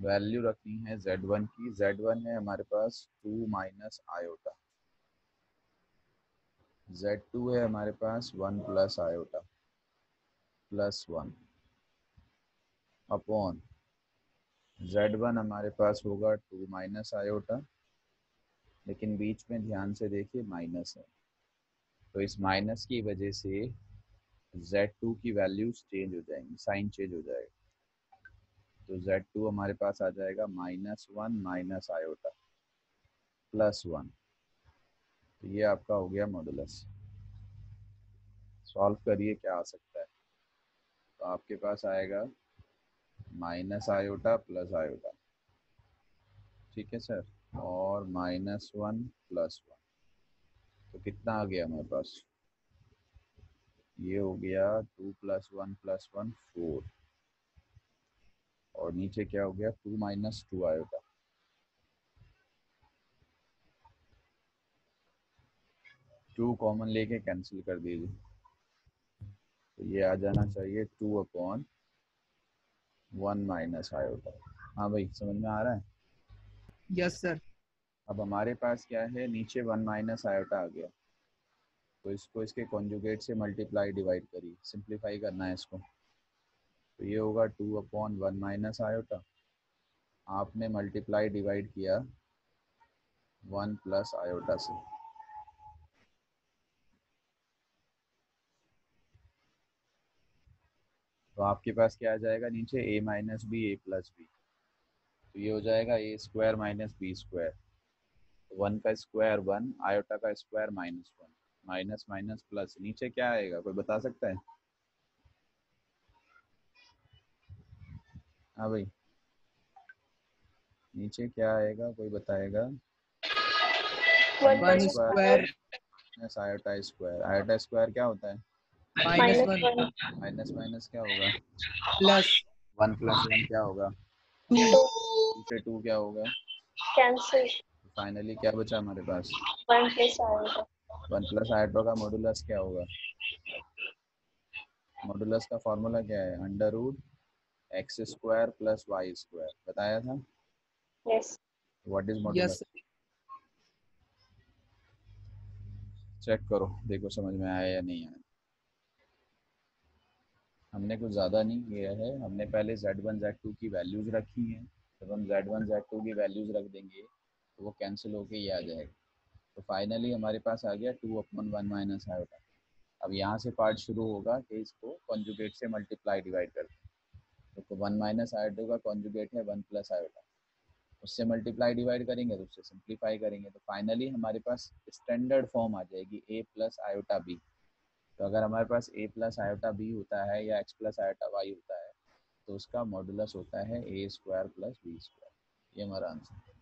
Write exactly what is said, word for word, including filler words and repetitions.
Value रखनी है Z one की। जेड वन है हमारे पास two minus iota, Z two है हमारे पास one plus iota plus one upon Z one हमारे पास होगा टू माइनस आयोटा, लेकिन बीच में ध्यान से देखिए माइनस है, तो इस माइनस की वजह से जेड टू की वैल्यूज चेंज हो जाएंगी, साइन चेंज हो जाएगा। तो जेड टू हमारे पास आ जाएगा minus one minus iota plus one. तो ये आपका हो गया मॉडुलस। सॉल्व करिए क्या आ सकता है। तो आपके पास आएगा माइनस आयोटा प्लस आयोटा, ठीक है सर, और माइनस वन प्लस वन। तो कितना आ गया हमारे पास, ये हो गया two plus one plus one four, और नीचे क्या हो गया two minus two iota. Two common लेके कैंसिल कर दीजिए, तो ये आ जाना चाहिए two upon one minus iota. हाँ भाई समझ में आ रहा है। Yes sir. अब हमारे पास क्या है, नीचे वन माइनस आयोटा आ गया, तो इसको इसके कॉन्जुगेट से मल्टीप्लाई डिवाइड करिए, सिंप्लीफाई करना है इसको। तो ये होगा two upon one minus iota, आपने मल्टीप्लाई डिवाइड किया वन प्लस आयोटा से। तो आपके पास क्या आ जाएगा नीचे, A minus B A plus B. तो ये हो जाएगा A square minus B square. One का स्क्वायर वन, आयोटा का square minus one, minus minus plus, नीचे क्या आएगा कोई बता सकता है। हाँ भाई नीचे क्या आएगा कोई बताएगा। वन का one square square minus iota square, iota square क्या होता है, माइनस वन माइनस माइनस क्या होगा, प्लस वन प्लस वन क्या होगा, टू। टू से टू क्या होगा, कैंसिल। फाइनली क्या बचा हमारे पास, वन प्लस आएगा। वन प्लस आयोटा का मॉडुलस क्या होगा। मॉडुलस का फॉर्मूला क्या है, under root X square plus Y square, बताया था। Yes. What is yes. Modulus, check करो देखो समझ में आया या नहीं आया। हमने कुछ ज़्यादा नहीं किया है, हमने पहले जेड वन जेड टू की वैल्यूज़ रखी हैं। जब हम जेड वन जेड टू की वैल्यूज़ रख देंगे तो वो कैंसिल होके ये आ जाएगा। तो फाइनली हमारे पास आ गया two upon one minus iota. अब यहाँ से पार्ट शुरू होगा कि इसको कॉन्जुगेट से मल्टीप्लाई डिवाइड करते हैं। तो वन माइनस आयोटा का कॉन्जुगेट है वन प्लस आयोटा, उससे मल्टीप्लाई डिवाइड करेंगे तो उससे सिंप्लीफाई करेंगे, तो फाइनली हमारे पास स्टैंडर्ड फॉर्म आ जाएगी ए प्लस आयोटा बी। तो अगर हमारे पास ए प्लस आयोटा बी होता है या एक्स प्लस आयोटा वाई होता है, तो उसका मॉडुलस होता है A square plus B square. ये हमारा आंसर।